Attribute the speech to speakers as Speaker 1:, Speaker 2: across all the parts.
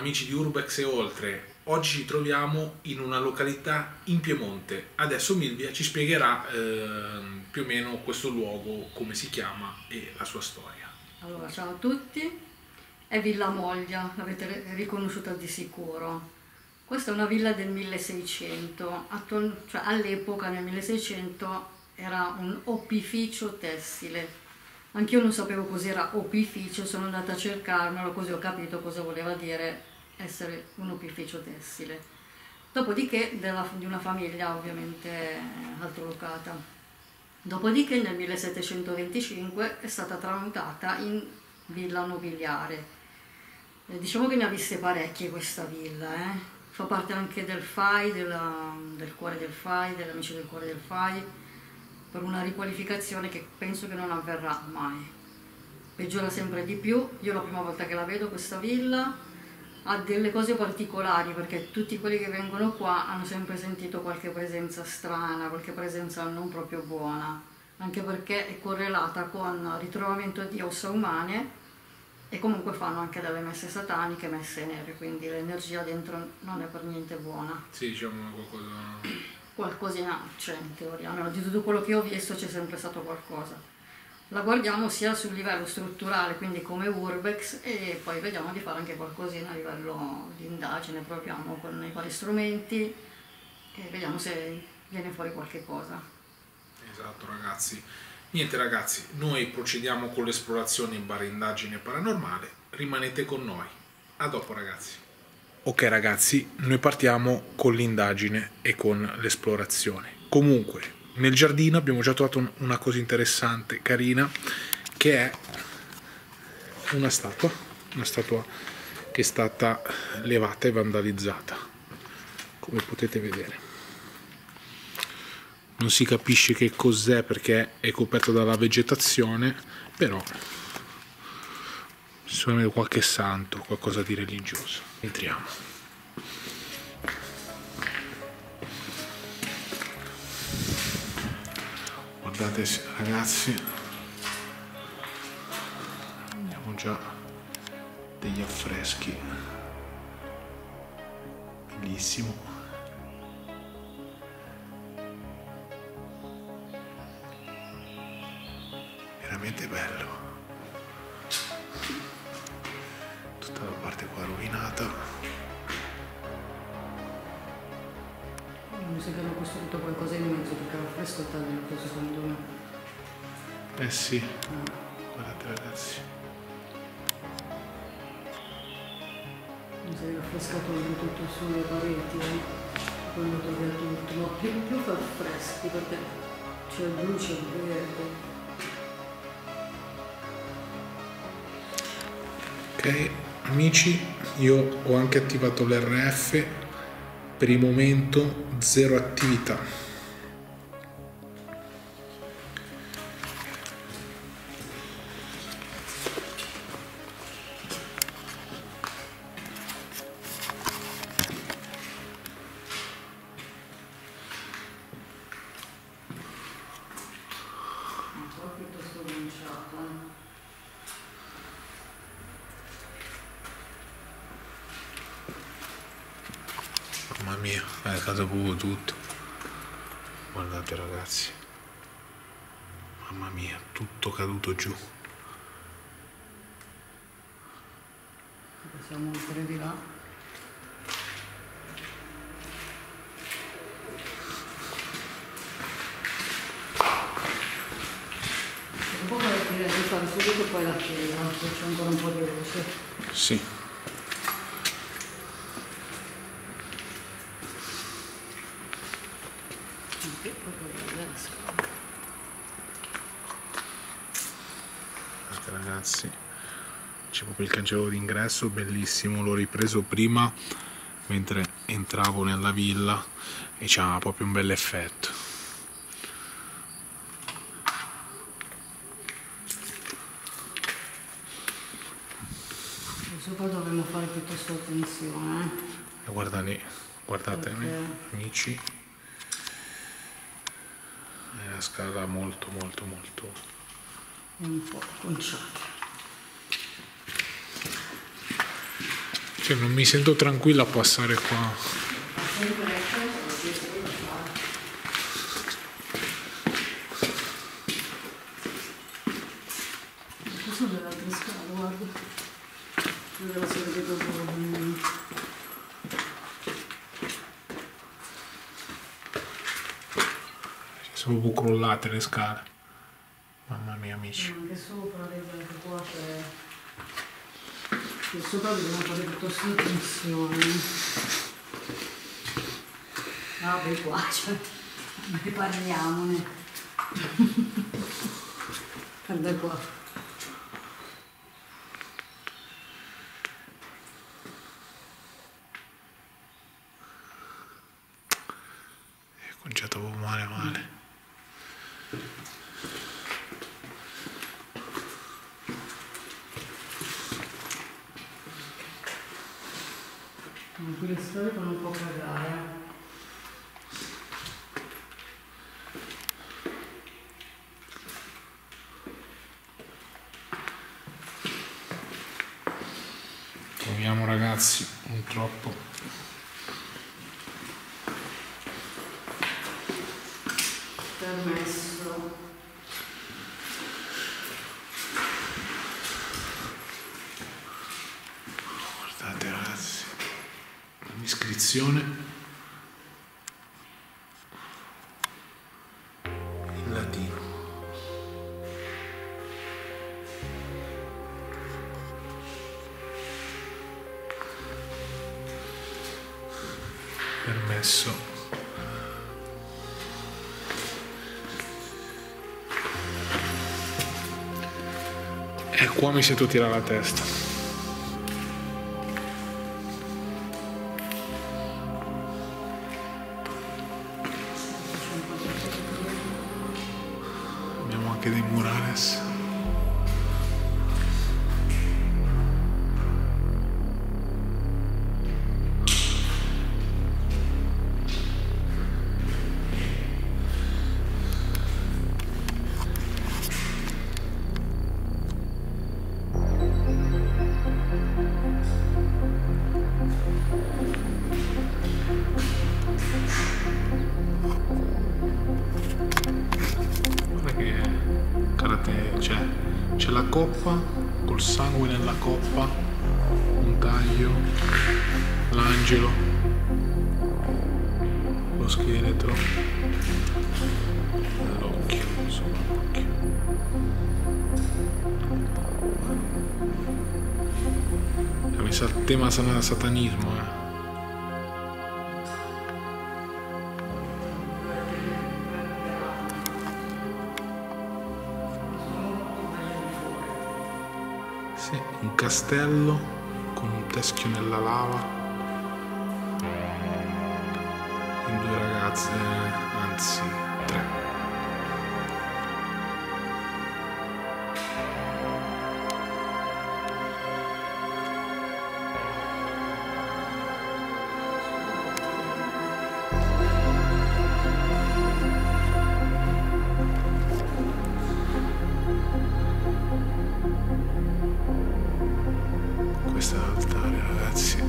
Speaker 1: amici di Urbex e oltre. Oggi ci troviamo in una località in Piemonte. Adesso Milvia ci spiegherà più o meno questo luogo, come si chiama e la sua storia.
Speaker 2: Allora, ciao a tutti, è Villa Moglia, l'avete riconosciuta di sicuro. Questa è una villa del 1600, cioè all'epoca nel 1600 era un opificio tessile. Anch'io non sapevo cos'era opificio, sono andata a cercarmelo, così ho capito cosa voleva dire essere un opificio tessile. Dopodiché di una famiglia ovviamente altolocata. Dopodiché nel 1725 è stata tramutata in villa nobiliare. Diciamo che ne ha viste parecchie questa villa, Fa parte anche del FAI, del Cuore del FAI, degli Amici del Cuore del FAI, per una riqualificazione che penso che non avverrà mai. Peggiora sempre di più. Io la prima volta che la vedo questa villa ha delle cose particolari, perché tutti quelli che vengono qua hanno sempre sentito qualche presenza strana, qualche presenza non proprio buona, anche perché è correlata con ritrovamento di ossa umane e comunque fanno anche delle messe sataniche, messe nere, quindi l'energia dentro non è per niente buona.
Speaker 1: Sì, diciamo
Speaker 2: Qualcosina c'è in teoria, almeno di tutto quello che ho visto c'è sempre stato qualcosa. La guardiamo sia sul livello strutturale, quindi come Urbex, e poi vediamo di fare anche qualcosina a livello di indagine, proviamo con i vari strumenti e vediamo se viene fuori qualche cosa.
Speaker 1: Esatto, ragazzi. Niente ragazzi, noi procediamo con l'esplorazione in bar indagine paranormale, rimanete con noi. A dopo ragazzi. Ok ragazzi, noi partiamo con l'indagine e con l'esplorazione. Comunque, nel giardino abbiamo già trovato una cosa interessante, carina, che è una statua che è stata levata e vandalizzata, come potete vedere. Non si capisce che cos'è perché è coperto dalla vegetazione, però sicuramente qualche santo, qualcosa di religioso. Entriamo. Guardate ragazzi, abbiamo già degli affreschi, bellissimo. Veramente bello. Tutta la parte qua rovinata.
Speaker 2: Mi sa che hanno costruito qualcosa in mezzo perché l'affresco è tagliato secondo me.
Speaker 1: Eh sì, guardate ragazzi.
Speaker 2: Mi sa che l'affrescato è tutto sulle pareti, poi lo toglie tutto, ma più fa affreschi perché c'è il blu, c'è il verde.
Speaker 1: Ok, amici, io ho anche attivato l'RF, per il momento zero attività. Mamma mia, è caduto proprio tutto. Guardate ragazzi. Mamma mia, tutto caduto giù.
Speaker 2: Possiamo mettere di là. Dopo direi di fare subito poi la chiesa, perché c'è ancora un po' di luce.
Speaker 1: Sì. Ragazzi, c'è proprio il cancello d'ingresso, bellissimo, l'ho ripreso prima mentre entravo nella villa e c'ha proprio un bel effetto.
Speaker 2: Sopra dovremmo fare piuttosto attenzione.
Speaker 1: Guarda lì, guardate amici, è una scala molto
Speaker 2: un po' conciata.
Speaker 1: Cioè, non mi sento tranquilla a passare qua.
Speaker 2: Questo è dell'altra scala, guarda. Dove la si vede dopo.
Speaker 1: Sono proprio crollate le scale. Mamma mia, amici.
Speaker 2: Anche sopra, anche qua c'è. Qui sopra bisogna fare tutto su tensione. Ah, beh, qua c'è. Ne parliamone. Guarda qua.
Speaker 1: È conciato proprio male.
Speaker 2: Quelle storie fanno un po' cagare.
Speaker 1: Proviamo, ragazzi, non troppo.
Speaker 2: Permesso.
Speaker 1: Guardate, ragazzi, l'iscrizione in latino. Permesso. E qua mi sento tirare la testa. Abbiamo anche dei murales. C'è la coppa col sangue nella coppa, un taglio, l'angelo, lo scheletro, l'occhio, insomma l'occhio. Mi sa il tema satanismo, Sì, un castello con un teschio nella lava e due ragazze, anzi tre. Questo è l'altare, ragazzi.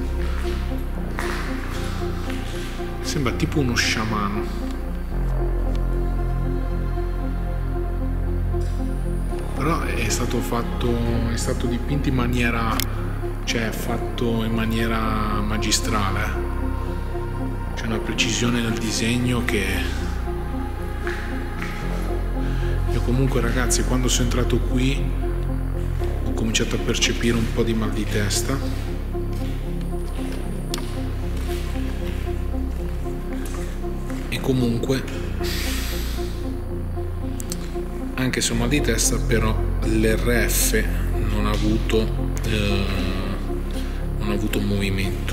Speaker 1: Sembra tipo uno sciamano. Però è stato dipinto in maniera, cioè fatto in maniera magistrale. C'è una precisione nel disegno che io comunque, ragazzi, quando sono entrato qui ho cominciato a percepire un po' di mal di testa e comunque, anche se ho mal di testa, però l'RF non ha avuto movimento.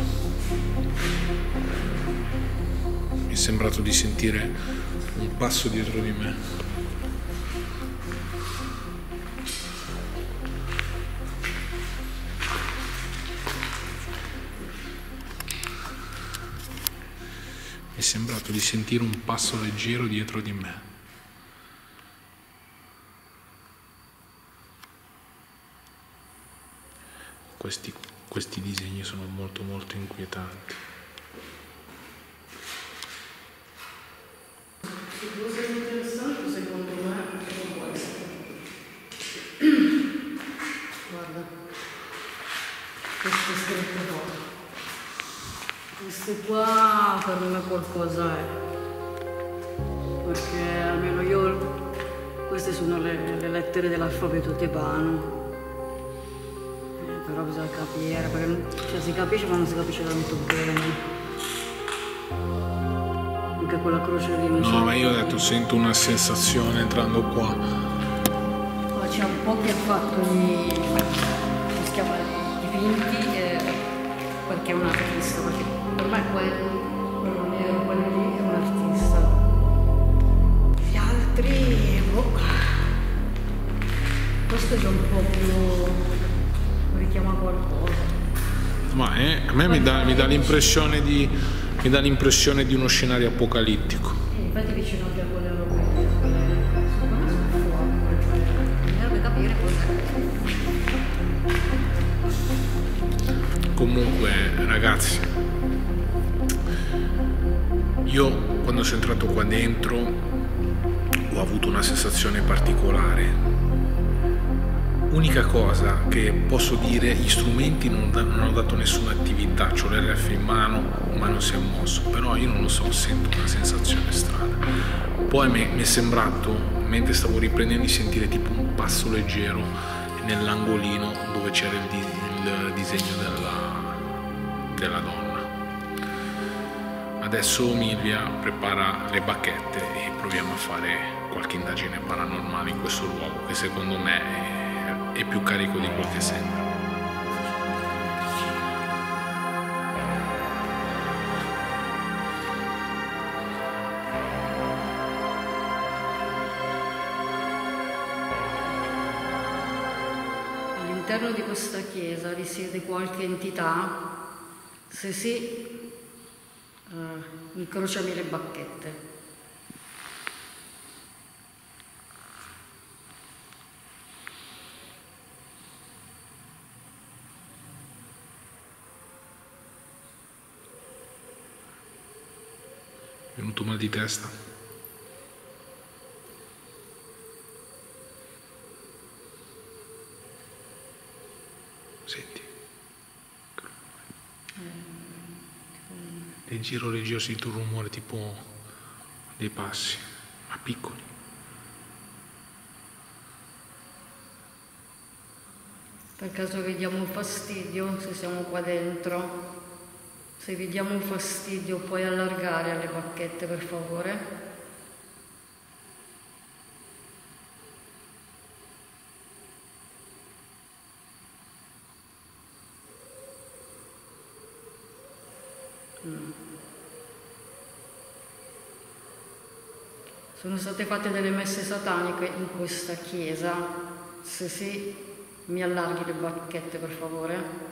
Speaker 1: Mi è sembrato di sentire un passo dietro di me. Mi è sembrato di sentire un passo leggero dietro di me. Questi questi disegni sono molto molto inquietanti.
Speaker 2: Se fosse interessante, secondo me, è questo. Guarda, queste scritte qua. Queste qua per me qualcosa è. Perché almeno io, queste sono le lettere dell'alfabeto tebano. Però bisogna capire, perché cioè, si capisce ma non si capisce tanto bene. Anche quella croce lì.
Speaker 1: No, ma io ho detto, sento una sensazione entrando qua.
Speaker 2: Ma c'è un po' che ha fatto come si chiama, dipinti, perché è un artista, perché per me quello nero, quello lì è un artista. Gli altri, boh. Questo è un po' più, richiama qualcosa.
Speaker 1: Ma a me mi dà l'impressione di uno scenario apocalittico.
Speaker 2: Infatti vicino anche a quelle europee, secondo me sono fuoco, bisognerebbe capire cos'è.
Speaker 1: Comunque, ragazzi, io quando sono entrato qua dentro ho avuto una sensazione particolare. Unica cosa che posso dire, gli strumenti non hanno dato nessuna attività, c'ho l'RF in mano ma non si è mosso, però io non lo so, sento una sensazione strana. Poi mi è sembrato, mentre stavo riprendendo, di sentire tipo un passo leggero nell'angolino dove c'era il disegno della donna. Adesso Milvia prepara le bacchette e proviamo a fare qualche indagine paranormale in questo luogo che secondo me è più carico di quel che sembra.
Speaker 2: All'interno di questa chiesa risiede qualche entità? Se sì, incrociami le bacchette.
Speaker 1: È venuto mal di testa? Senti. Leggero sento un rumore tipo dei passi, ma piccoli.
Speaker 2: Per caso vediamo un fastidio se siamo qua dentro? Se vediamo un fastidio puoi allargare alle bacchette per favore? Sono state fatte delle messe sataniche in questa chiesa? Se sì, mi allarghi le bacchette per favore?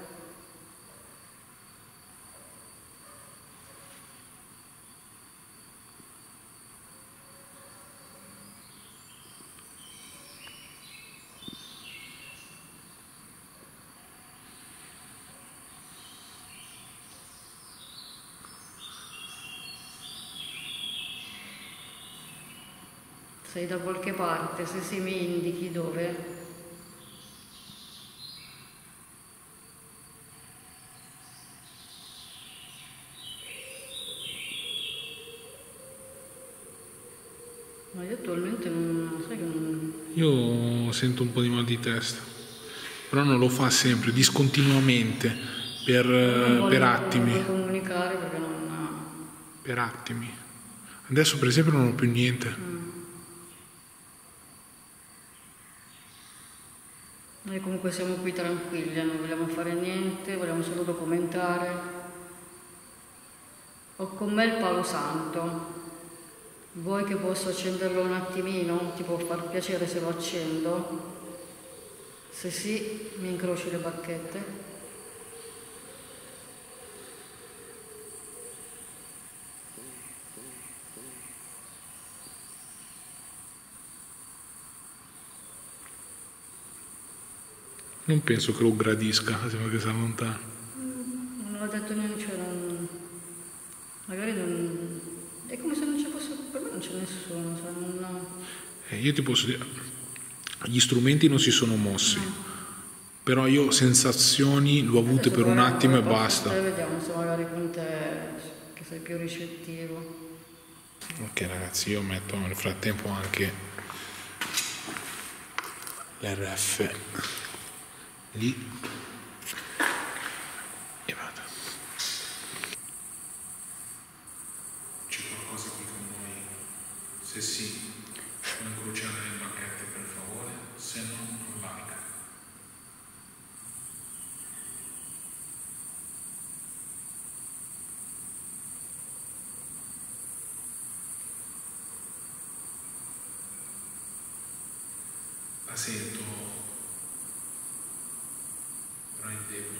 Speaker 2: Sei da qualche parte, se sì mi indichi dove. Ma io attualmente non sai che non...
Speaker 1: Io sento un po' di mal di testa, però non lo fa sempre, discontinuamente, per attimi.
Speaker 2: Non comunicare perché non...
Speaker 1: Per attimi. Adesso per esempio non ho più niente.
Speaker 2: Noi comunque siamo qui tranquilli, non vogliamo fare niente, vogliamo solo documentare. Ho con me il palo santo. Vuoi che posso accenderlo un attimino? Ti può far piacere se lo accendo? Se sì, mi incroci le bacchette.
Speaker 1: Non penso che lo gradisca, sembra che sia lontano.
Speaker 2: Non ho detto niente, cioè magari non... È come se non ci fosse, per me non c'è nessuno, cioè non...
Speaker 1: Io ti posso dire, gli strumenti non si sono mossi, però io sensazioni l'ho avute per un attimo e basta.
Speaker 2: Vediamo se magari con te che sei più ricettivo.
Speaker 1: Ok ragazzi, io metto nel frattempo anche l'RF lì e vado. C'è qualcosa qui con noi? Se sì, puoi incrociare le bacchette per favore, se no non valga. La sento, però è debole.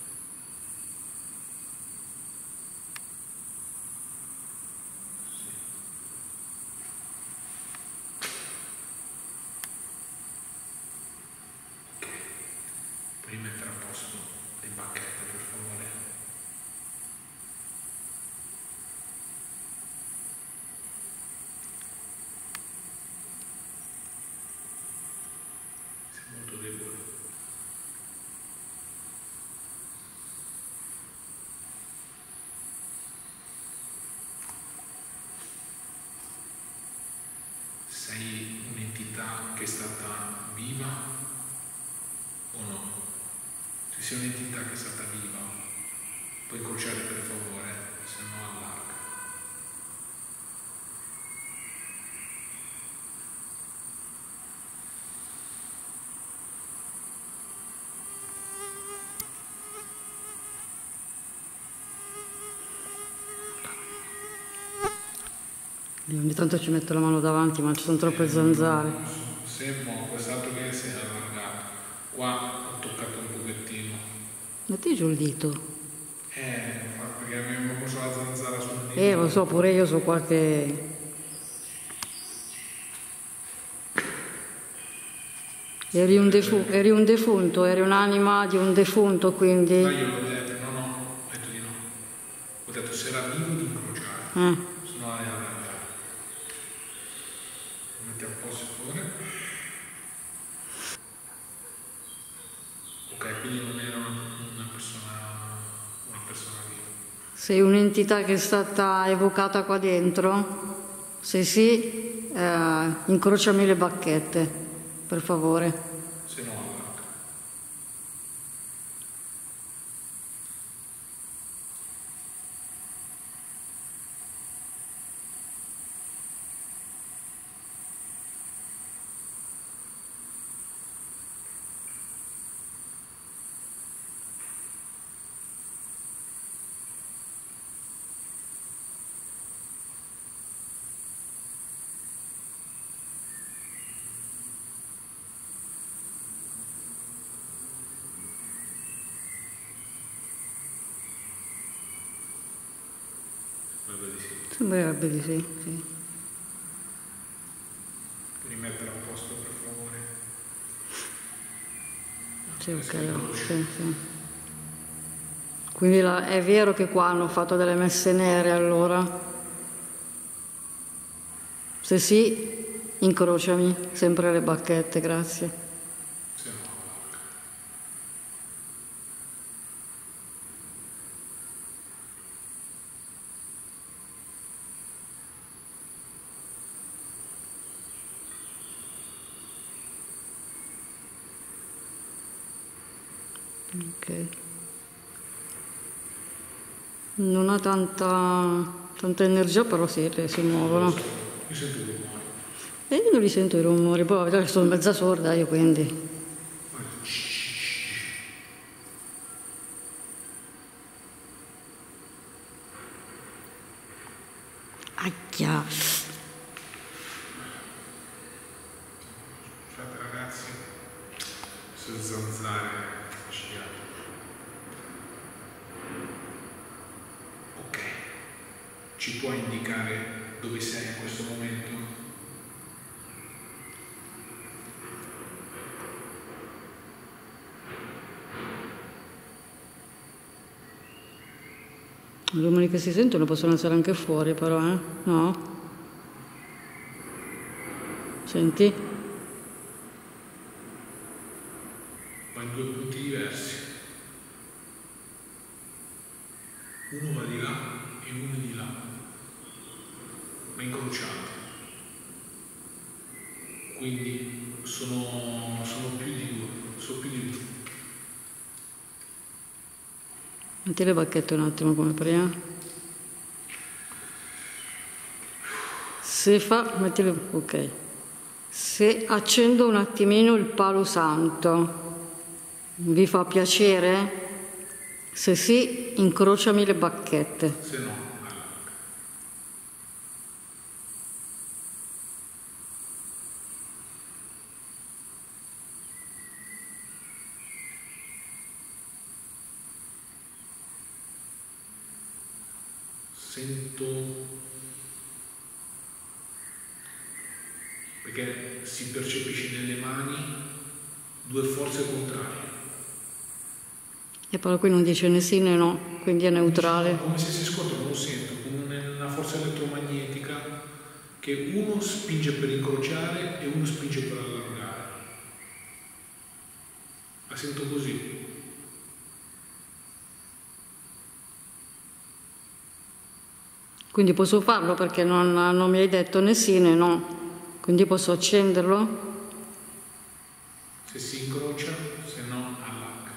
Speaker 1: Sì. Ok, puoi mettere a posto le bacchette per favore? Sei molto debole. Sei un'entità che è stata viva o no? Se sei un'entità che è stata viva, puoi incrociare per favore, se no allarga.
Speaker 2: Io ogni tanto ci metto la mano davanti, ma ci sono troppe zanzare.
Speaker 1: Sembra quest'altro che si è allargato. Qua ho toccato un pochettino.
Speaker 2: Metti giù il dito.
Speaker 1: Perché mi ho messo la zanzara sul dito.
Speaker 2: Lo so, pure io so qualche... Eri un defunto, eri un'anima di un defunto, quindi...
Speaker 1: Ma io l'ho detto, no, ho detto di no. Ho detto se era vivo di incrociare, se no è allargato. Metti a posto il cuore. Ok, quindi non era una persona viva.
Speaker 2: Sei un'entità che è stata evocata qua dentro? Se sì, incrociami le bacchette, per favore.
Speaker 1: Se no allarga.
Speaker 2: Sembrerebbe di sì, sì.
Speaker 1: Rimettere a posto per favore.
Speaker 2: Sì, ok, sì, sì. Quindi è vero che qua hanno fatto delle messe nere allora? Se sì, incrociami sempre le bacchette, grazie.
Speaker 1: Se no allarga.
Speaker 2: Ok. Non ha tanta energia, però sì, si muovono.
Speaker 1: Io sento il rumore.
Speaker 2: E io non li sento i rumori, poi vedete che sono mezza sorda io, quindi... Aia!
Speaker 1: Scusate ragazzi, se zanzare sciate. Ok, ci puoi indicare dove sei in questo momento?
Speaker 2: I rumori che si sentono possono essere anche fuori però, no? Senti?
Speaker 1: Va in due punti diversi. Uno va di là e uno di là, ma incrociati. Quindi sono più di due, sono più di due.
Speaker 2: Metti le bacchette un attimo come prima. Se fa, mettile, ok. Se accendo un attimino il palo santo, vi fa piacere? Se sì, incrociami le bacchette.
Speaker 1: Se no, sento, perché si percepisce nelle mani due forze contrarie.
Speaker 2: E però qui non dice né sì né no, quindi è neutrale.
Speaker 1: Come se si scontrano, lo sento, come una forza elettromagnetica che uno spinge per incrociare e uno spinge per allargare. La sento così.
Speaker 2: Quindi posso farlo perché non mi hai detto né sì né no. Quindi posso accenderlo?
Speaker 1: Se si incrocia, se no allarga.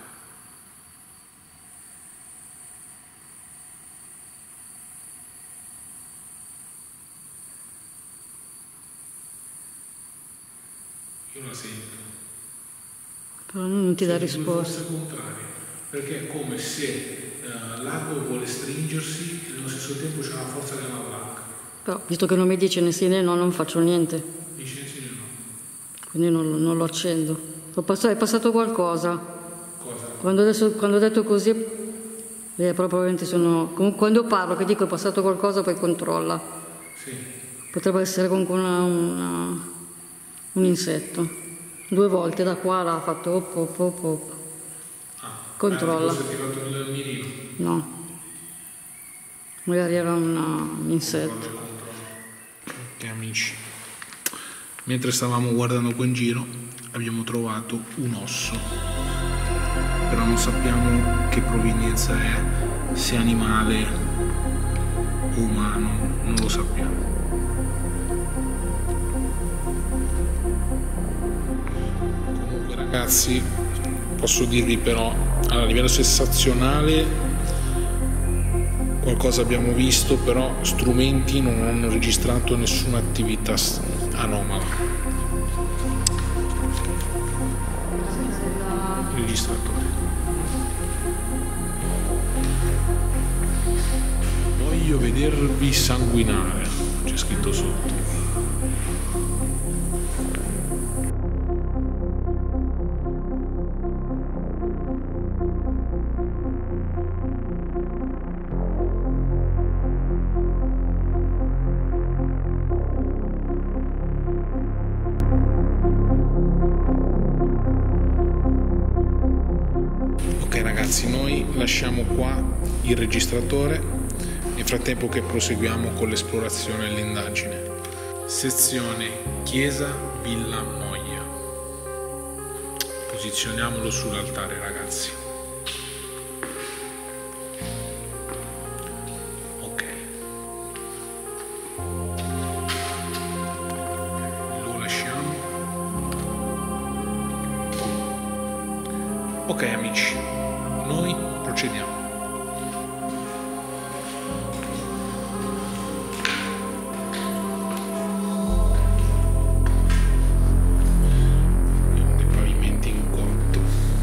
Speaker 1: Io la sento.
Speaker 2: Però non ti dà risposta.
Speaker 1: Perché è come se l'ago vuole stringersi e nello stesso tempo c'è una forza che la allarga.
Speaker 2: Però, visto che non mi dice né sì né no, non faccio niente.
Speaker 1: Dice sì né no.
Speaker 2: Quindi non lo accendo. È passato qualcosa.
Speaker 1: Cosa?
Speaker 2: Quando ho detto così, probabilmente sono... Quando parlo, che dico è passato qualcosa, poi controlla.
Speaker 1: Sì.
Speaker 2: Potrebbe essere comunque un insetto. 2 volte da qua l'ha fatto op. Controlla.
Speaker 1: Ti hai fatto il mirino?
Speaker 2: No. Magari era un insetto.
Speaker 1: Ok amici, mentre stavamo guardando qua in giro abbiamo trovato un osso, però non sappiamo che provenienza è, se animale o umano, non lo sappiamo. Comunque ragazzi, posso dirvi però, a livello sensazionale qualcosa abbiamo visto, però strumenti non hanno registrato nessuna attività anomala. Registratore. Voglio vedervi sanguinare, c'è scritto sotto. Ragazzi, noi lasciamo qua il registratore nel frattempo che proseguiamo con l'esplorazione e l'indagine. Sezione Chiesa Villa Moia. Posizioniamolo sull'altare, ragazzi. Ok. Lo lasciamo. Ok amici, noi procediamo. Abbiamo dei pavimenti in cotto.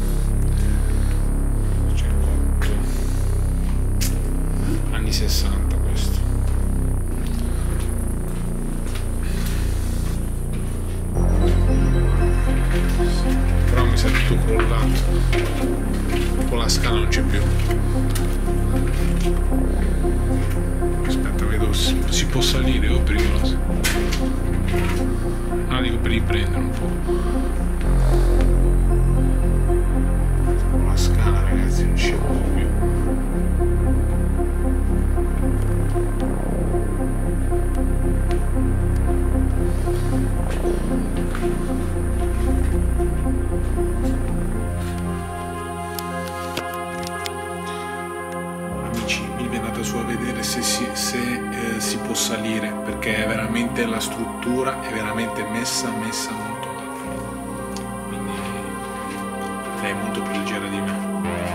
Speaker 1: C'è cotto. Anni 60 questo. Però mi sa tutto crollato. Con la scala non c'è più. Aspetta, vedo se si può salire o è pericoloso. No, dico per riprendere un po'. Con la scala, ragazzi, non c'è più. veramente la struttura è veramente messa molto bene, quindi lei è molto più leggera di me.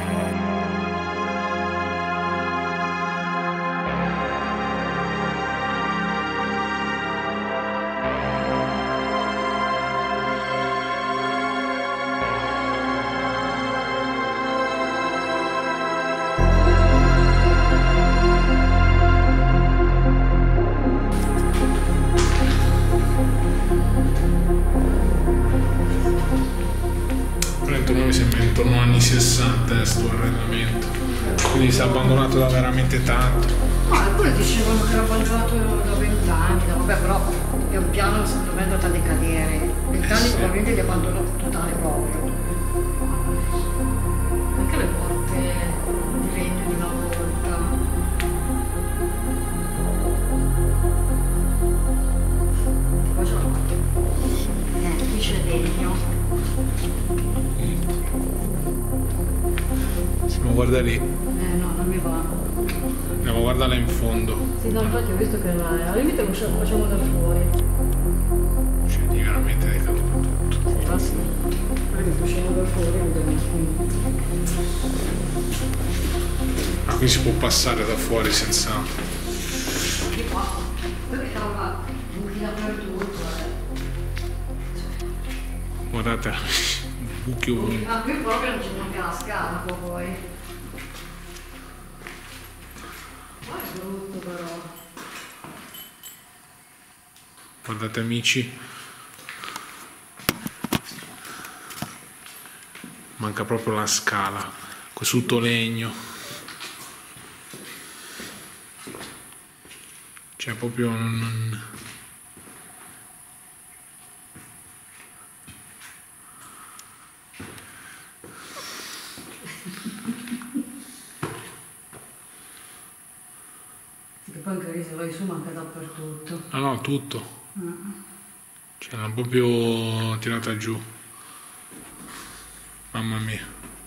Speaker 1: Mi sembra intorno agli anni 60 questo arredamento, quindi si è abbandonato da veramente tanto.
Speaker 2: No, eppure dicevano che era abbandonato da 20 anni, vabbè, però pian piano secondo me è andata a decadere. 20 anni
Speaker 1: sì.
Speaker 2: Probabilmente di abbandono totale proprio. Anche le porte di legno di una volta. Qua ce l'ho. Qui c'è legno.
Speaker 1: Andiamo a guardare lì.
Speaker 2: No, non mi va.
Speaker 1: Andiamo a guardarla in fondo.
Speaker 2: Sì, no, infatti ho visto che al limite lo facciamo da fuori.
Speaker 1: Cioè, di veramente decaduto tutto.
Speaker 2: Ah sì, perché lo facciamo da fuori e vediamo qui.
Speaker 1: Ah, qui si può passare da fuori senza...
Speaker 2: Di qua, perché trova buchi dappertutto.
Speaker 1: Guardate, buchi ovunque.
Speaker 2: Ah, qui proprio non c'è neanche la scala poi. Ma è brutto però.
Speaker 1: Guardate amici, manca proprio la scala, questo tutto legno, cioè proprio non...
Speaker 2: Che poi anche se vai su manca dappertutto.
Speaker 1: No, tutto. Cioè, l'hanno proprio tirata giù. Mamma mia.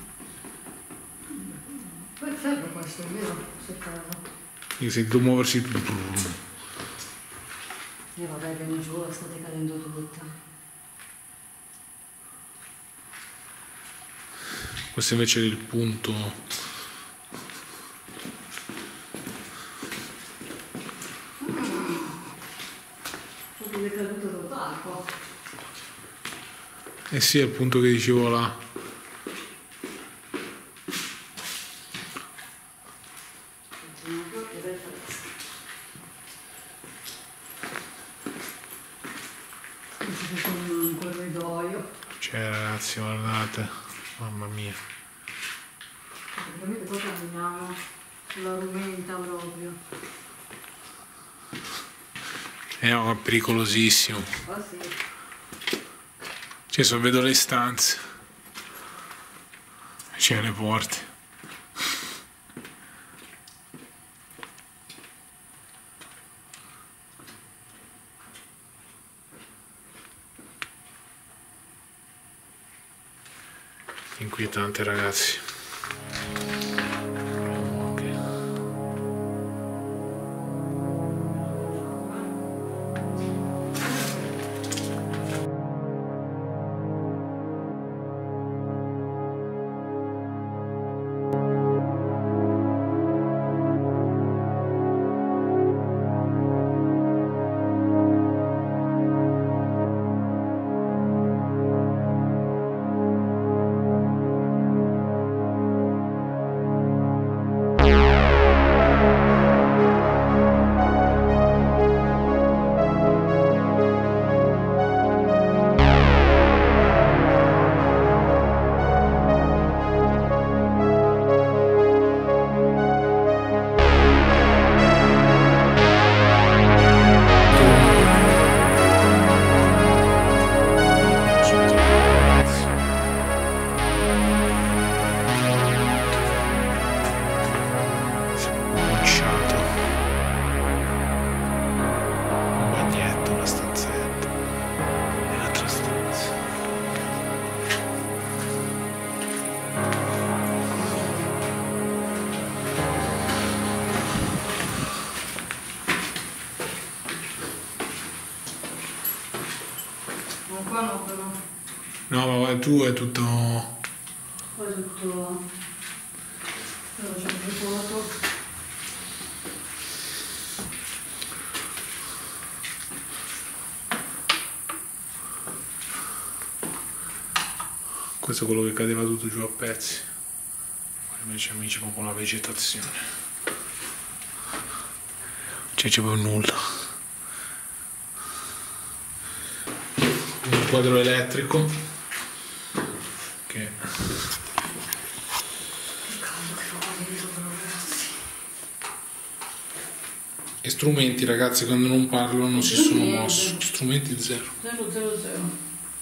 Speaker 2: Poi serve questo, è vero? Se serve.
Speaker 1: Io sento muoversi.
Speaker 2: E vabbè, viene giù, sta decadendo tutta.
Speaker 1: Questo invece è il punto.
Speaker 2: È decaduto totale qua.
Speaker 1: Eh sì, è il punto che dicevo là.
Speaker 2: Un corridoio.
Speaker 1: Cioè ragazzi, guardate. Mamma mia.
Speaker 2: Ovviamente qua camminiamo sulla rumenta proprio.
Speaker 1: È pericolosissimo.
Speaker 2: Ah sì.
Speaker 1: Cioè, vedo le stanze. C'è le porte. Inquietante ragazzi.
Speaker 2: No, qua no però.
Speaker 1: No, ma tu è tutto...
Speaker 2: Qua è tutto... Allora c'è il foto.
Speaker 1: Questo è quello che cadeva tutto giù a pezzi. Invece amici proprio la vegetazione. Cioè c'è proprio nulla. Un quadro elettrico che
Speaker 2: Caldo che fa qua dentro però, ragazzi.
Speaker 1: e strumenti, ragazzi, quando non parlo non si sono
Speaker 2: Niente.
Speaker 1: mossi. Strumenti zero.
Speaker 2: 000.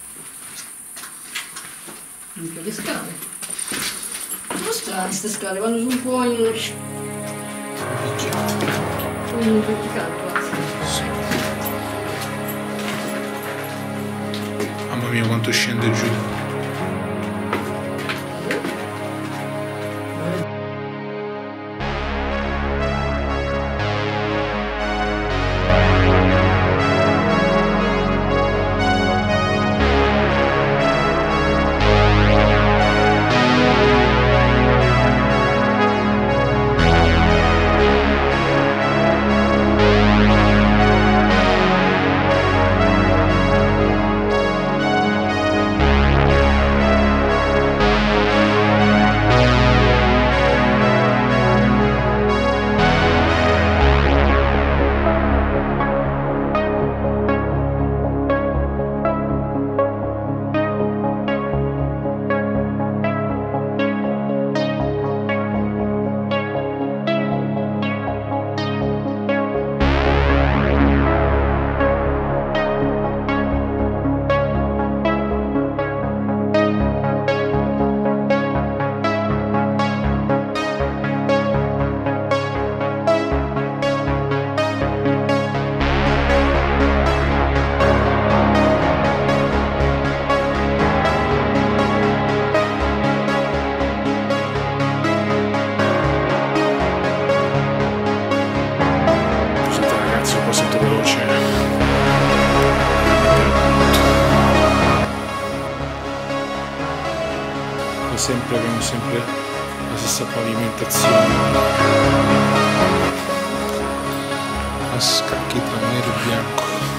Speaker 2: Minchia, le scale. Sono strane queste scale, vanno su un po' in verticale quasi.
Speaker 1: Sì. Mamma mia quanto scende giù. Abbiamo sempre la stessa pavimentazione a scacchi tra nero e bianco.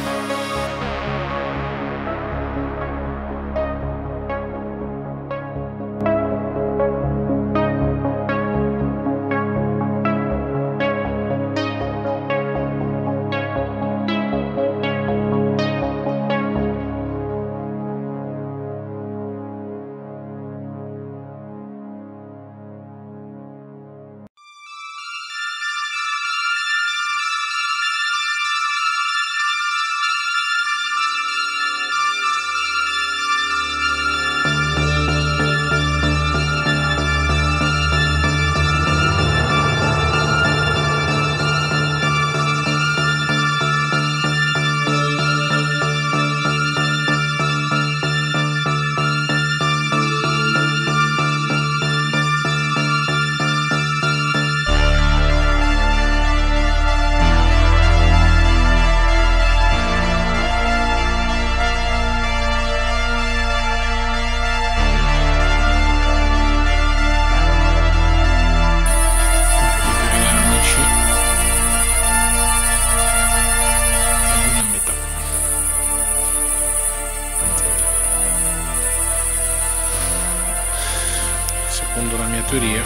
Speaker 1: Secondo la mia teoria,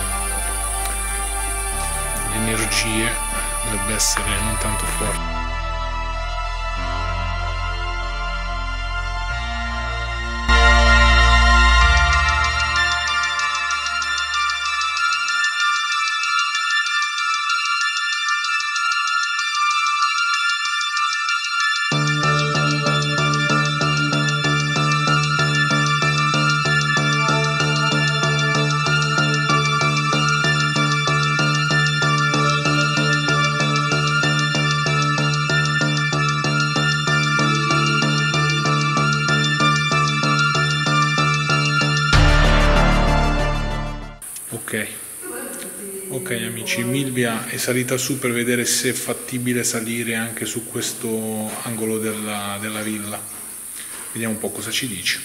Speaker 1: l'energia dovrebbe essere non tanto forte. Ok amici, Milvia è salita su per vedere se è fattibile salire anche su questo angolo della villa. Vediamo un po' cosa ci dice.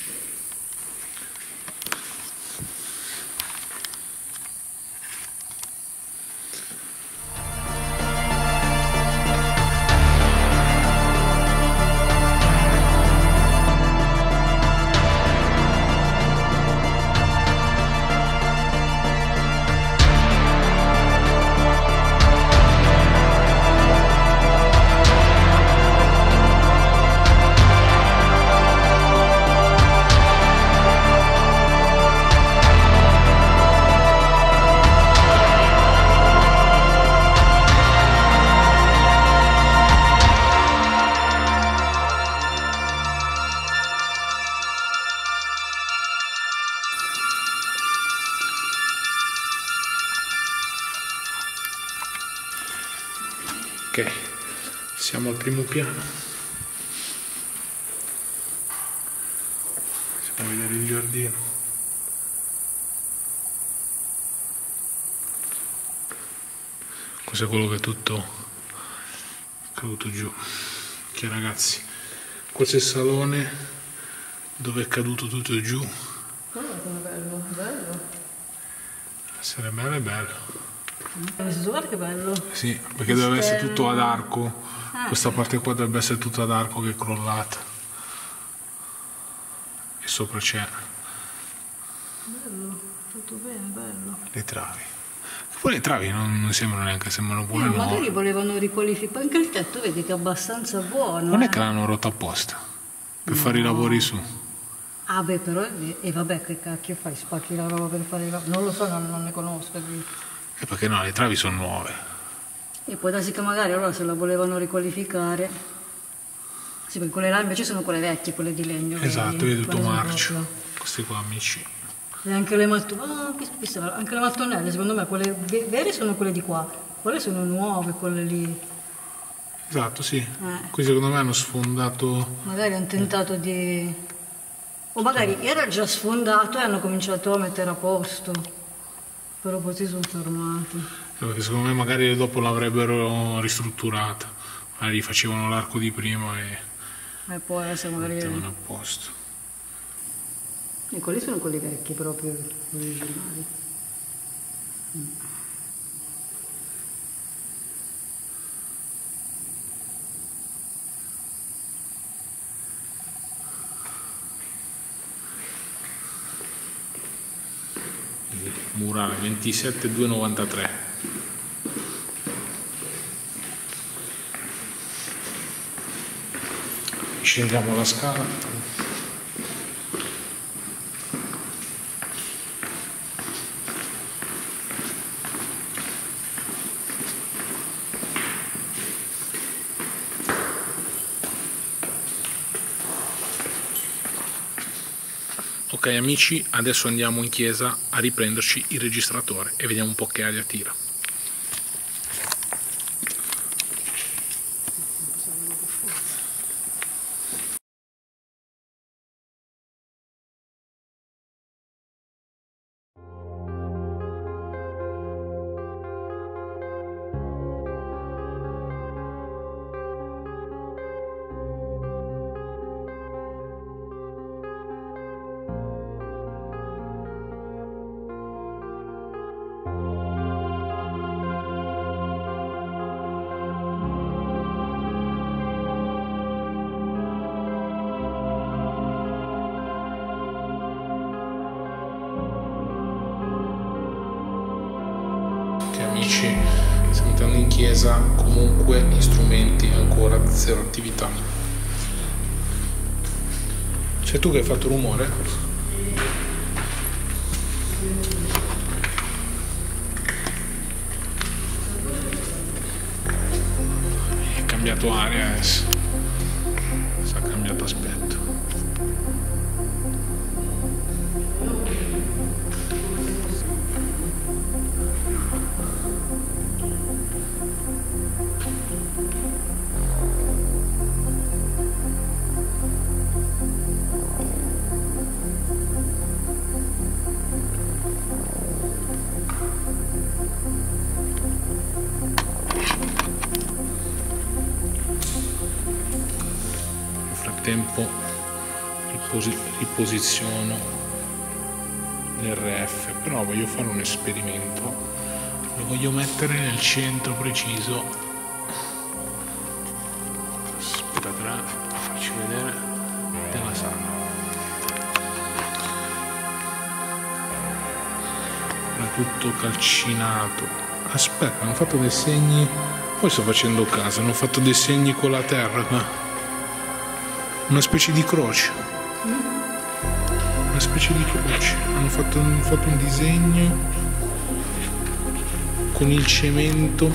Speaker 1: Ok, siamo al primo piano. Possiamo vedere il giardino. Questo è quello che è tutto caduto giù. Ok ragazzi, questo è il salone dove è caduto tutto giù.
Speaker 2: Guarda come bello, bello.
Speaker 1: Sarebbe bello.
Speaker 2: Guarda che bello.
Speaker 1: Sì, perché dovrebbe essere tutto ad arco. Questa parte qua dovrebbe essere tutta ad arco che è crollata. E sopra c'è.
Speaker 2: Bello, fatto bene, bello.
Speaker 1: Le travi. Poi le travi non sembrano neanche, sembrano pure nuove.
Speaker 2: Magari volevano riqualificare. Anche il tetto vedi che è abbastanza buono.
Speaker 1: Non è che l'hanno rotto apposta per fare i lavori su.
Speaker 2: Ah beh, però, e vabbè, che cacchio fai? Spacchi la roba per fare i lavori? Non lo so, non ne conosco.
Speaker 1: E perché no, le travi sono nuove.
Speaker 2: E può darsi che magari allora se la volevano riqualificare. Sì, perché quelle là invece sono quelle vecchie, quelle di legno.
Speaker 1: Esatto, vedi tutto marcio.
Speaker 2: Proprio.
Speaker 1: Questi qua amici.
Speaker 2: E anche le anche le mattonelle, secondo me, quelle vere sono quelle di qua. Quelle sono nuove, quelle lì.
Speaker 1: Esatto, sì. Qui secondo me hanno sfondato.
Speaker 2: Magari hanno tentato di. O magari era già sfondato e hanno cominciato a mettere a posto. Però poi si sono fermati.
Speaker 1: Perché secondo me magari dopo l'avrebbero ristrutturata. Magari facevano l'arco di prima
Speaker 2: E poi adesso magari.
Speaker 1: Mettevano a posto.
Speaker 2: E quelli sono quelli vecchi proprio, originali.
Speaker 1: Murale 27,293. Scendiamo la scala. Ok amici, adesso andiamo in chiesa a riprenderci il registratore e vediamo un po' che aria tira. Amici, stiamo entrando in chiesa, comunque gli strumenti ancora zero attività. Sei tu che hai fatto rumore? È cambiato aria adesso, si è cambiato aspetto. Nel frattempo riposiziono l'RF, però voglio fare un esperimento, lo voglio mettere nel centro preciso. Aspettate, a farci vedere della sala. È tutto calcinato. Aspetta, hanno fatto dei segni, poi sto facendo caso, hanno fatto dei segni con la terra qua, una specie di croce, hanno fatto un disegno con il cemento,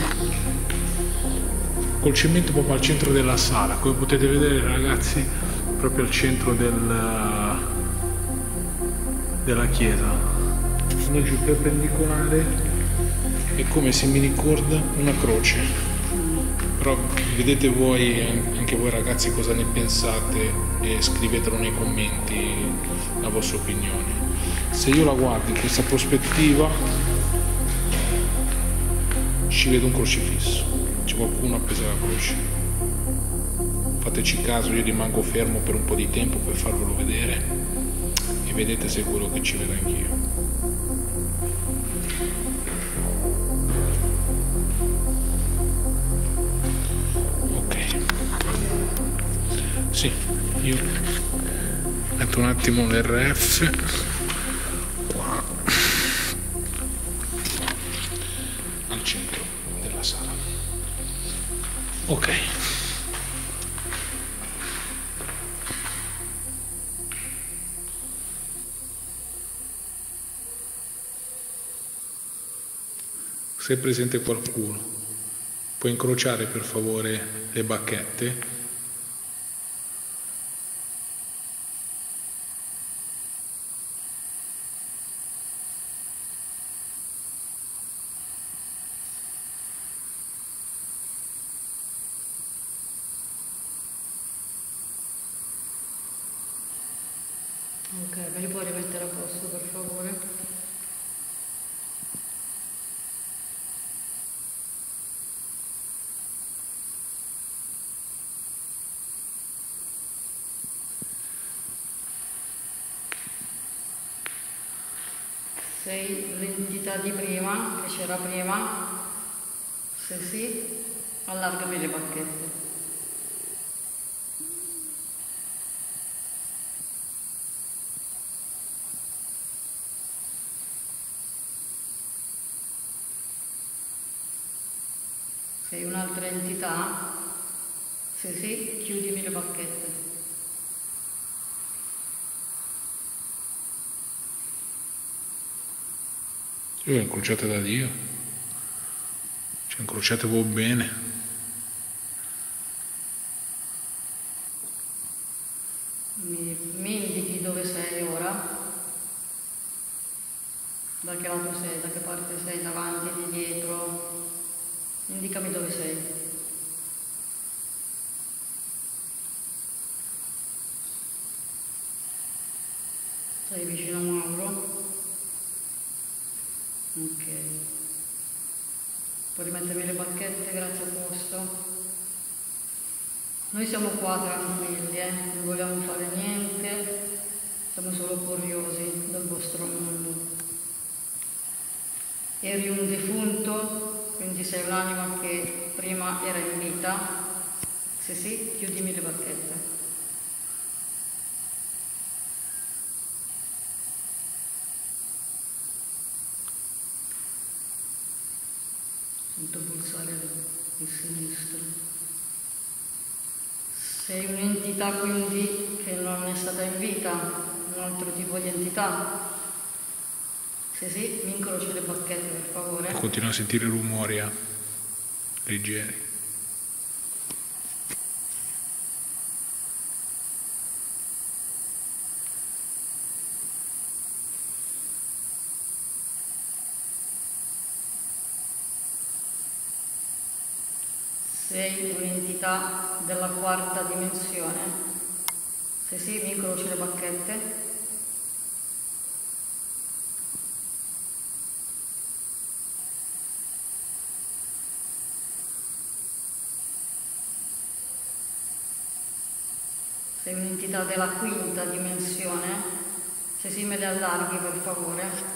Speaker 1: col cemento proprio al centro della sala, come potete vedere ragazzi, proprio al centro della chiesa. Sono giù perpendicolare, è come se mi ricorda una croce, però vedete voi, anche voi ragazzi, cosa ne pensate e scrivetelo nei commenti la vostra opinione. Se io la guardo in questa prospettiva ci vedo un crocifisso, c'è qualcuno appeso alla croce. Fateci caso, io rimango fermo per un po' di tempo per farvelo vedere e vedete se è quello che ci vedo anch'io. Sì, io metto un attimo l'RF qua al centro della sala. Ok. Se è presente qualcuno, può incrociare per favore le bacchette.
Speaker 2: Ok, me li puoi rimettere a posto per favore? Sei l'entità di prima, che c'era prima? Se sì, allargami le bacchette. Sei un'altra entità? Se sì, chiudimi le bacchette.
Speaker 1: Io ho incrociate da Dio, cioè incrociate voi bene.
Speaker 2: Mi indichi dove sei ora? Da che lato sei, da che parte sei, davanti, di dietro? Indicami dove sei. Sei vicino a Mauro? Ok. Puoi rimettermi le bacchette, grazie a posto. Noi siamo qua tranquilli, non vogliamo fare niente, siamo solo curiosi del vostro mondo. Eri un defunto, quindi sei un'anima che prima era in vita? Se sì, chiudimi le bacchette. Sento pulsare il sinistro. Sei un'entità quindi che non è stata in vita, un altro tipo di entità? Se sì, mi incroci le bacchette per favore.
Speaker 1: Continuo a sentire rumori leggeri.
Speaker 2: Sei un'entità della quarta dimensione? Se sì, mi incroci le bacchette. Sei un'entità della quinta dimensione. Se si me le allarghi, per favore.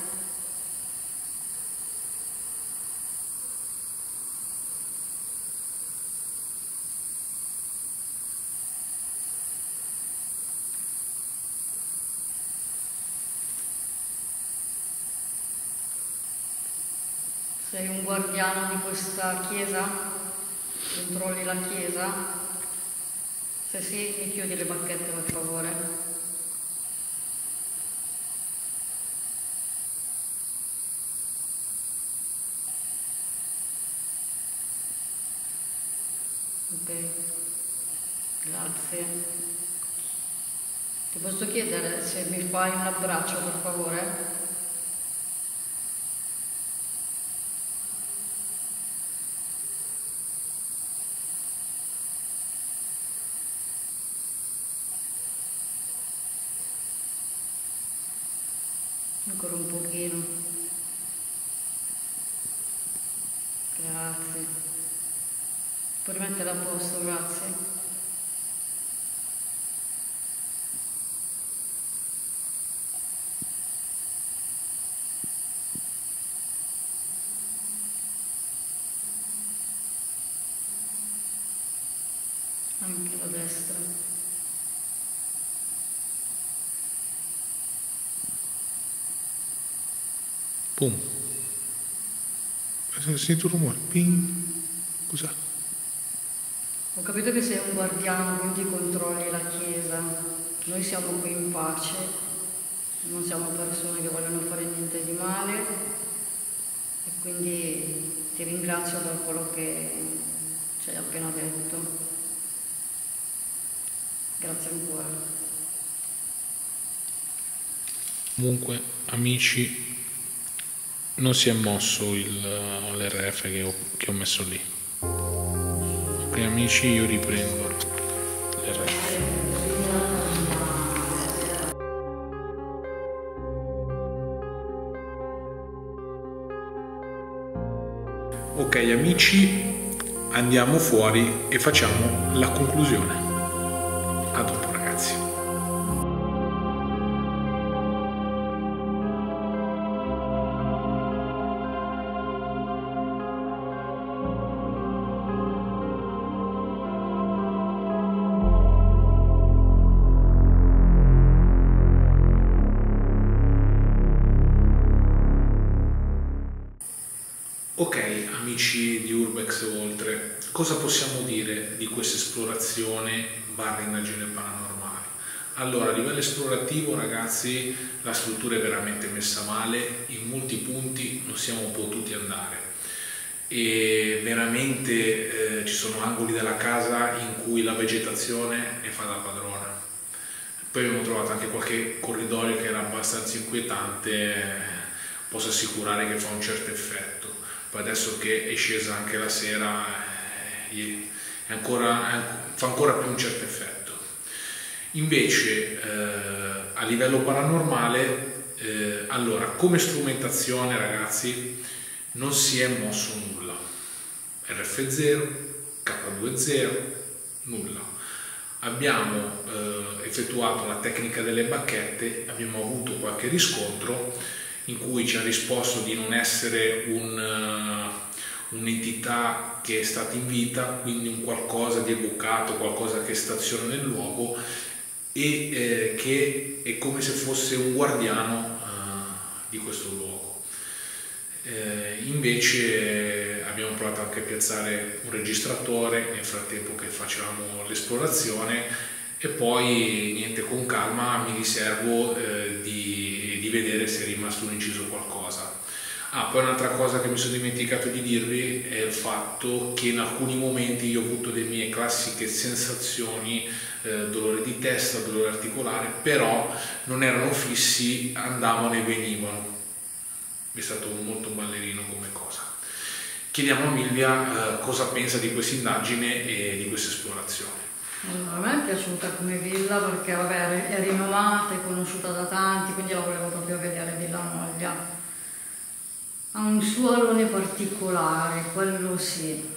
Speaker 2: Sei un guardiano di questa chiesa? Controlli la chiesa? Se sì, mi chiudi le bacchette, per favore. Ok, grazie. Ti posso chiedere se mi fai un abbraccio, per favore? Ancora un pochino. Grazie. Puoi rimettere a posto, grazie. Anche la destra.
Speaker 1: Boom. Sento un rumore. Ping. Cos'è?
Speaker 2: Ho capito che sei un guardiano, quindi controlli la chiesa. Noi siamo qui in pace, non siamo persone che vogliono fare niente di male e quindi ti ringrazio per quello che ci hai appena detto. Grazie ancora.
Speaker 1: Comunque, amici, non si è mosso l'RF che ho messo lì. Ok amici, io riprendo l'RF. Ok amici, andiamo fuori e facciamo la conclusione. A dopo ragazzi. Ok, amici di Urbex e oltre, cosa possiamo dire di questa esplorazione barra indagine paranormale? Allora, a livello esplorativo, ragazzi, la struttura è veramente messa male, in molti punti non siamo potuti andare e veramente ci sono angoli della casa in cui la vegetazione è fa da padrona. Poi abbiamo trovato anche qualche corridoio che era abbastanza inquietante, posso assicurare che fa un certo effetto. Poi adesso che è scesa anche la sera fa ancora più un certo effetto. Invece a livello paranormale, allora come strumentazione ragazzi non si è mosso nulla, RF0, K20, nulla. Abbiamo effettuato la tecnica delle bacchette, abbiamo avuto qualche riscontro in cui ci ha risposto di non essere un'entità che è stata in vita, quindi un qualcosa di evocato, qualcosa che staziona nel luogo e che è come se fosse un guardiano di questo luogo. Invece abbiamo provato anche a piazzare un registratore nel frattempo che facevamo l'esplorazione e poi niente, con calma mi riservo di vedere se è rimasto un inciso qualcosa. Poi un'altra cosa che mi sono dimenticato di dirvi è il fatto che in alcuni momenti io ho avuto le mie classiche sensazioni, dolore di testa, dolore articolare, però non erano fissi, andavano e venivano. È stato molto ballerino come cosa. Chiediamo a Milvia cosa pensa di questa indagine e di questa esplorazione.
Speaker 2: Allora, a me è piaciuta come villa perché vabbè, è rinomata, è conosciuta da tanti, quindi la volevo proprio vedere Villa Moglia. Ha un suo alone particolare, quello sì,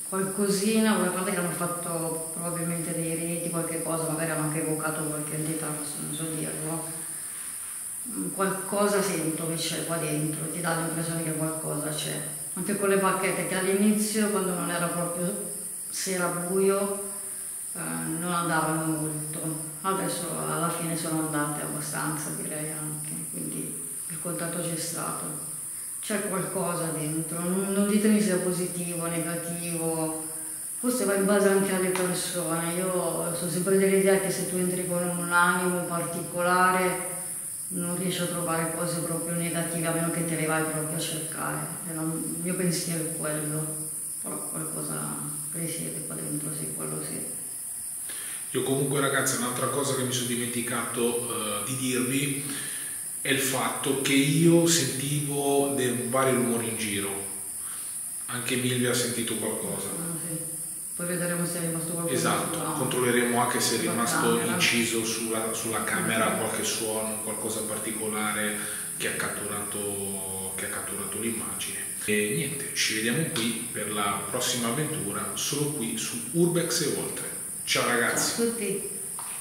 Speaker 2: qualcosina, una parte che hanno fatto probabilmente dei riti, qualche cosa, magari hanno anche evocato qualche entità, non so dirlo. Qualcosa sento che c'è qua dentro, ti dà l'impressione che qualcosa c'è. Anche con le bacchette che all'inizio, quando non era proprio, se era buio, non andavano molto. Adesso alla fine sono andate abbastanza, direi anche, quindi il contatto c'è stato. C'è qualcosa dentro, non ditemi se è positivo, negativo, forse va in base anche alle persone. Io sono sempre dell'idea che se tu entri con un animo particolare non riesci a trovare cose proprio negative, a meno che te le vai proprio a cercare. Il mio pensiero è quello, però qualcosa risiede qua dentro, sì, quello sì.
Speaker 1: Io comunque, ragazzi, un'altra cosa che mi sono dimenticato di dirvi è il fatto che io sentivo dei vari rumori in giro. Anche Milvia ha sentito qualcosa.
Speaker 2: Sì. Poi vedremo se è rimasto qualcosa.
Speaker 1: Esatto, controlleremo anche se è rimasto inciso sulla camera qualche suono, qualcosa particolare che ha catturato l'immagine. E niente, ci vediamo qui per la prossima avventura, solo qui su Urbex e oltre. Ciao ragazzi!
Speaker 2: Ciao a tutti!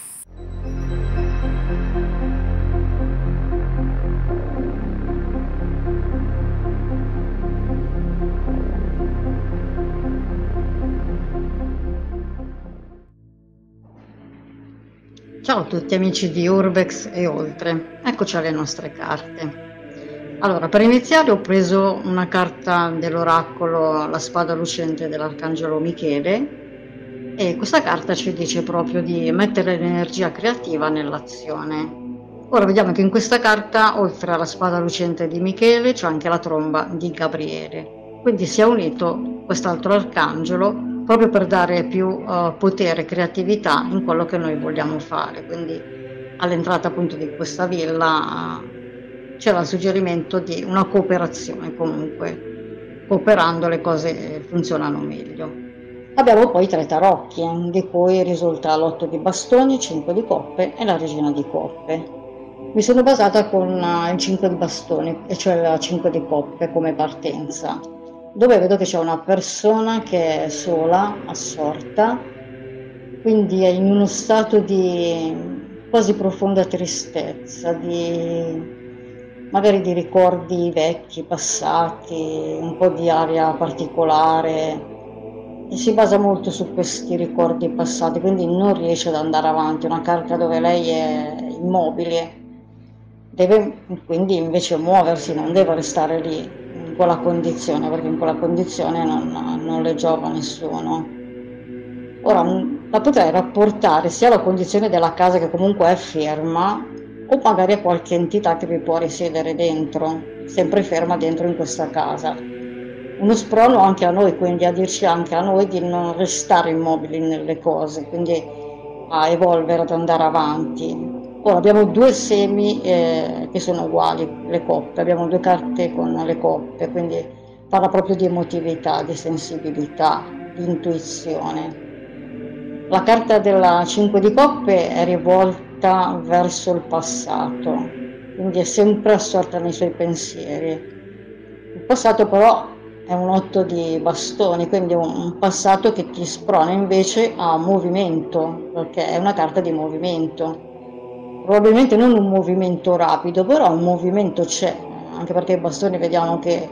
Speaker 2: Ciao a tutti amici di Urbex e oltre, eccoci alle nostre carte. Allora, per iniziare ho preso una carta dell'oracolo La spada lucente dell'Arcangelo Michele e questa carta ci dice proprio di mettere l'energia creativa nell'azione. Ora vediamo che in questa carta, oltre alla spada lucente di Michele, c'è anche la tromba di Gabriele. Quindi si è unito quest'altro arcangelo proprio per dare più potere e creatività in quello che noi vogliamo fare. Quindi all'entrata appunto di questa villa c'era il suggerimento di una cooperazione, comunque cooperando le cose funzionano meglio. Abbiamo poi 3 tarocchi, di cui risulta l'8 di bastoni, 5 di coppe e la regina di coppe. Mi sono basata con il 5 di bastoni, e cioè la 5 di coppe come partenza, dove vedo che c'è una persona che è sola, assorta, quindi è in uno stato di quasi profonda tristezza, magari di ricordi vecchi, passati, un po' di aria particolare, e si basa molto su questi ricordi passati, quindi non riesce ad andare avanti. Una carta dove lei è immobile, deve quindi invece muoversi, non deve restare lì in quella condizione, perché in quella condizione non le giova nessuno. Ora la potrei rapportare sia alla condizione della casa, che comunque è ferma, o magari a qualche entità che vi può risiedere dentro, sempre ferma dentro in questa casa. Uno sprono anche a noi, quindi a dirci anche a noi di non restare immobili nelle cose, quindi a evolvere, ad andare avanti. Ora abbiamo 2 semi che sono uguali, le coppe, abbiamo 2 carte con le coppe, quindi parla proprio di emotività, di sensibilità, di intuizione. La carta della 5 di coppe è rivolta verso il passato, quindi è sempre assorta nei suoi pensieri. Il passato però è un 8 di bastoni, quindi un passato che ti sprona invece a movimento, perché è una carta di movimento. Probabilmente non un movimento rapido, però un movimento c'è, anche perché i bastoni vediamo che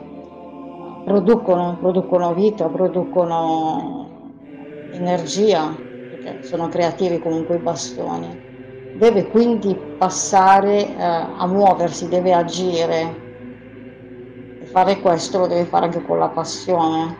Speaker 2: producono vita, producono energia, perché sono creativi comunque i bastoni. Deve quindi passare a muoversi, deve agire. E fare questo lo deve fare anche con la passione.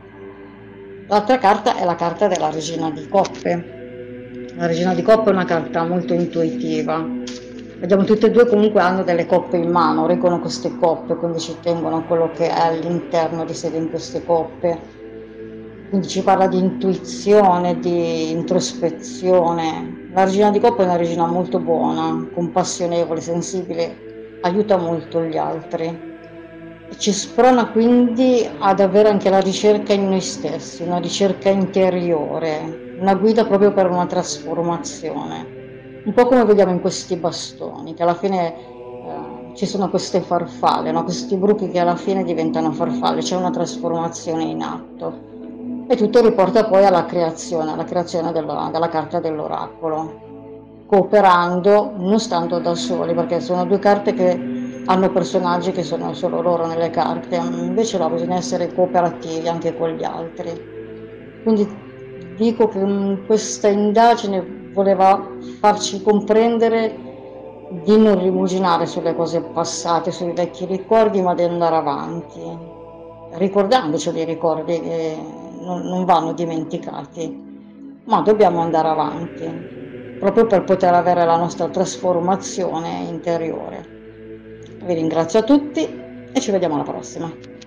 Speaker 2: L'altra carta è la carta della regina di coppe. La regina di coppe è una carta molto intuitiva. Vediamo tutte e 2 comunque hanno delle coppe in mano, reggono queste coppe, quindi ci tengono a quello che è all'interno di sé in queste coppe. Quindi ci parla di intuizione, di introspezione. La regina di coppe è una regina molto buona, compassionevole, sensibile, aiuta molto gli altri. Ci sprona quindi ad avere anche la ricerca in noi stessi, una ricerca interiore, una guida proprio per una trasformazione. Un po' come vediamo in questi bastoni, che alla fine ci sono queste farfalle, no? Questi bruchi che alla fine diventano farfalle, c'è una trasformazione in atto. E tutto riporta poi alla creazione della carta dell'oracolo, cooperando, non stando da soli, perché sono due carte che hanno personaggi che sono solo loro nelle carte, invece no, bisogna essere cooperativi anche con gli altri. Quindi dico che questa indagine voleva farci comprendere di non rimuginare sulle cose passate, sui vecchi ricordi, ma di andare avanti, ricordandoci dei ricordi che non vanno dimenticati, ma dobbiamo andare avanti, proprio per poter avere la nostra trasformazione interiore. Vi ringrazio a tutti e ci vediamo alla prossima.